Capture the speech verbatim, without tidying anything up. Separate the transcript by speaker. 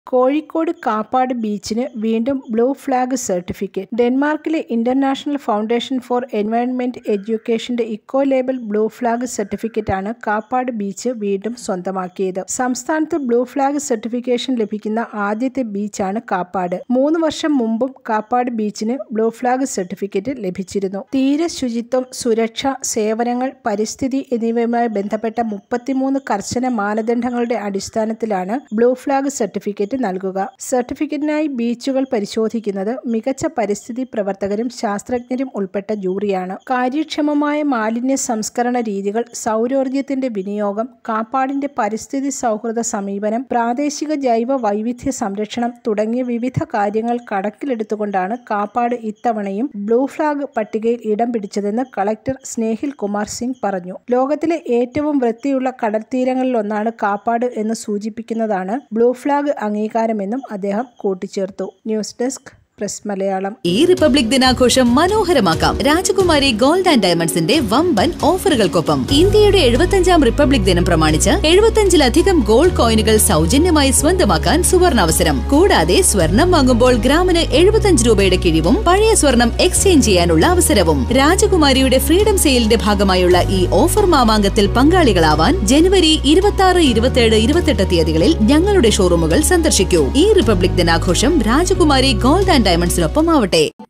Speaker 1: കോഴിക്കോട് കാപ്പാട് ബീച്ചിന് വീണ്ടും blue flag certificate. ഡെൻമാർക്കിലെ ഇന്റർനാഷണൽ ഫൗണ്ടേഷൻ ഫോർ എൻവയോൺമെന്റ് എഡ്യൂക്കേഷന്റെ ഇക്കോ ലേബൽ ബ്ലൂ ഫ്ലാഗ് സർട്ടിഫിക്കറ്റാണ് കാപ്പാട് ബീച്ച് വീണ്ടും സ്വന്തമാക്കിയത്. സംസ്ഥാനത്ത് ബ്ലൂ ഫ്ലാഗ് സർട്ടിഫിക്കേഷൻ ലഭിക്കുന്ന ആദ്യത്തെ ബീച്ചാണ് കാപ്പാട്. മൂന്ന് വർഷം മുമ്പും കാപ്പാട് ബീച്ചിന് ബ്ലൂ ഫ്ലാഗ് സർട്ടിഫിക്കറ്റ് ലഭിച്ചിരുന്നു. തീര ശുചിത്വം, സുരക്ഷ, സേവനങ്ങൾ, പരിസ്ഥിതി എന്നിവയുമായി ബന്ധപ്പെട്ട മുപ്പത്തിമൂന്ന് കർശന മാനദണ്ഡങ്ങളുടെ അടിസ്ഥാനത്തിലാണ് ബ്ലൂ ഫ്ലാഗ് സർട്ടിഫിക്കറ്റ് നൽകുക. സർട്ടിഫിക്കറ്റിനായി ബീച്ചുകൾ പരിശോധിക്കുന്നത് മികച്ച പരിസ്ഥിതി പ്രവർത്തകരും ശാസ്ത്രജ്ഞരും ഉൾപ്പെട്ട ജൂറിയാണ്. കാര്യക്ഷമമായ മാലിന്യ സംസ്കരണ രീതികൾ, സൗരോർജ്ജത്തിന്റെ വിനിയോഗം, കാപ്പാടിന്റെ പരിസ്ഥിതി സൗഹൃദ സമീപനം, പ്രാദേശിക ജൈവ വൈവിധ്യ സംരക്ഷണം തുടങ്ങിയ വിവിധ കാര്യങ്ങൾ കണക്കിലെടുത്തുകൊണ്ടാണ് കാപ്പാട് ഇത്തവണയും ബ്ലൂ ഫ്ലാഗ് പട്ടികയിൽ ഇടം പിടിച്ചതെന്ന് കളക്ടർ സ്നേഹിൽ കുമാർ സിംഗ് പറഞ്ഞു. ലോകത്തിലെ ഏറ്റവും വൃത്തിയുള്ള കടൽത്തീരങ്ങളിലൊന്നാണ് കാപ്പാട് എന്ന് സൂചിപ്പിക്കുന്നതാണ് ബ്ലൂ ഫ്ലാഗ് അംഗീകാരമെന്നും അദ്ദേഹം കൂട്ടിച്ചേർത്തു. News desk press Malayalam.
Speaker 2: ഈ റിപ്പബ്ലിക് ദിനാഘോഷം മനോഹരമാക്കാം രാജകുമാരി ഗോൾഡ് ആൻഡ് ഡയമണ്ട്സിന്റെ വമ്പൻ ഓഫറുകൾക്കൊപ്പം. ഇന്ത്യയുടെ എഴുപത്തഞ്ചാം റിപ്പബ്ലിക് ദിനം പ്രമാണിച്ച് എഴുപത്തഞ്ചിലധികം ഗോൾഡ് കോയിനുകൾ സൗജന്യമായി സ്വന്തമാക്കാൻ സുവർണാവസരം. കൂടാതെ സ്വർണം വാങ്ങുമ്പോൾ ഗ്രാമിന് എഴുപത്തഞ്ച് രൂപയുടെ കിഴിവും പഴയ സ്വർണം എക്സ്ചേഞ്ച് ചെയ്യാനുള്ള അവസരവും. രാജകുമാരിയുടെ ഫ്രീഡം സെയിലിന്റെ ഭാഗമായുള്ള ഈ ഓഫർ മാമാങ്കത്തിൽ പങ്കാളികളാവാൻ ജനുവരി ഇരുപത്തി ആറ്, ഇരുപത്തിയേഴ്, ഇരുപത്തെട്ട് തീയതികളിൽ ഞങ്ങളുടെ ഷോറൂമുകൾ സന്ദർശിക്കൂ. ഈ റിപ്പബ്ലിക് ദിനാഘോഷം രാജകുമാരി ഗോൾഡ് ആൻഡ് ഡയമണ്ട്സിനൊപ്പം ആവട്ടെ.